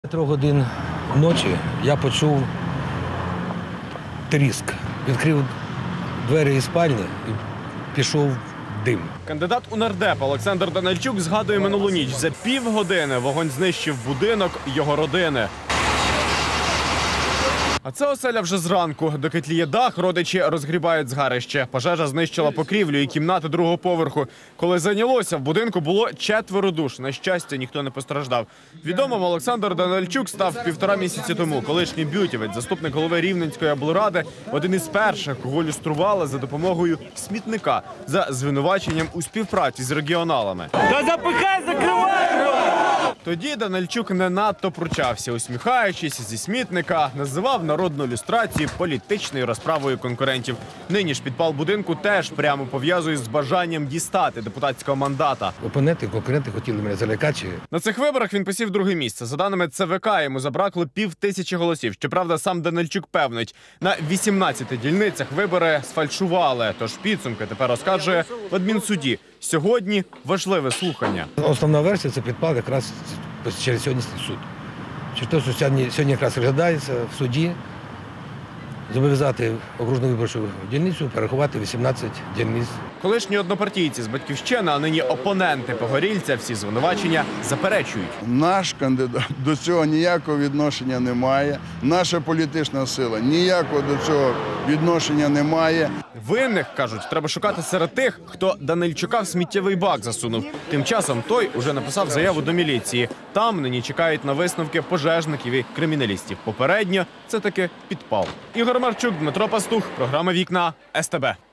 3 годин ночі я почув тріск. Відкрив двері із спальні і пішов дим. Кандидат у нардеп Олександр Данильчук згадує минулу ніч. За півгодини вогонь знищив будинок його родини. А це оселя вже зранку. Доки тліє дах, родичі розгрібають згарище. Пожежа знищила покрівлю і кімнати другого поверху. Коли зайнялося, в будинку було 4 душ. На щастя, ніхто не постраждав. Відомим Олександр Данильчук став 1,5 місяці тому. Колишній б'ютівець, заступник голови Рівненської облради, один із перших, кого люстрували за допомогою смітника за звинуваченням у співпраці з регіоналами. Та запихай, закривай! Тоді Данильчук не надто пручався, усміхаючись зі смітника, називав народну люстрацію політичною розправою конкурентів. Нині ж підпал будинку теж прямо пов'язує з бажанням дістати депутатського мандата. Опоненти, конкуренти хотіли мене залякати. На цих виборах він посів 2-е місце. За даними ЦВК, йому забракло 5000 голосів. Щоправда, сам Данильчук певнить, на 18 дільницях вибори сфальшували. Тож підсумки тепер оскаржує в адмінсуді. Сьогодні важливе слухання. Основна версія – це підпал якраз через сьогоднішній суд. Через те, що сьогодні якраз розглядається в суді, зобов'язати окружну виборчу дільницю перерахувати 18 дільниць. Колишні однопартійці з «Батьківщини», а нині опоненти Погорільця, всі звинувачення заперечують. Наш кандидат до цього ніякого відношення не має. Наша політична сила ніякого до цього відношення не має. Винних, кажуть, треба шукати серед тих, хто Данильчука в сміттєвий бак засунув. Тим часом той уже написав заяву до міліції. Там нині чекають на висновки пожежників і криміналістів. Попередньо це таки підпал. Ігор Марчук, Дмитро Пастух, програма «Вікна», СТБ.